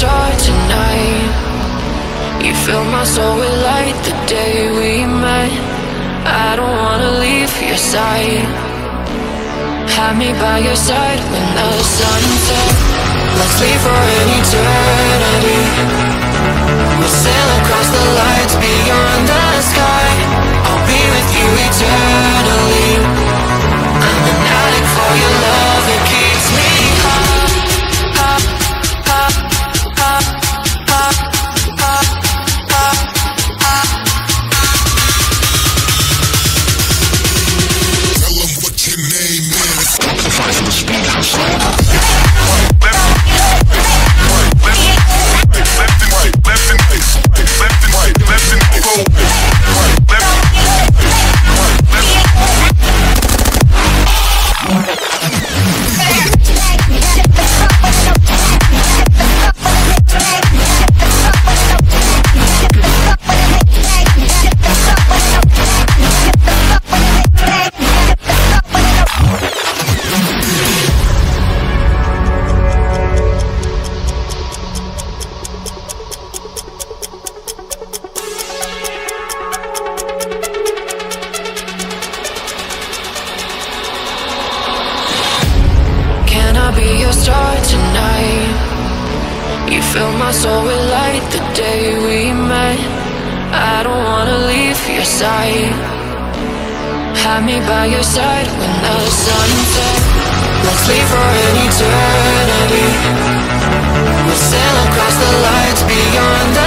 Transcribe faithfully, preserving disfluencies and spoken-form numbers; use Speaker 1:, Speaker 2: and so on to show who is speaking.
Speaker 1: star tonight. You fill my soul with light the day we met. I don't wanna leave your side. Have me by your side when the sun sets. Let's leave for an eternity. We'll sail across the lights beyond the sky. I'll be with you eternally. I'm an addict for your love, it keeps me high. High, high, high, high, high, high, high.
Speaker 2: Tell them what your name is. Sacrifice for the speed house.
Speaker 1: Star tonight. You fill my soul with light the day we met. I don't wanna leave your side. Have me by your side when the sun sets. Let's leave for an eternity. We'll sail across the lights beyond the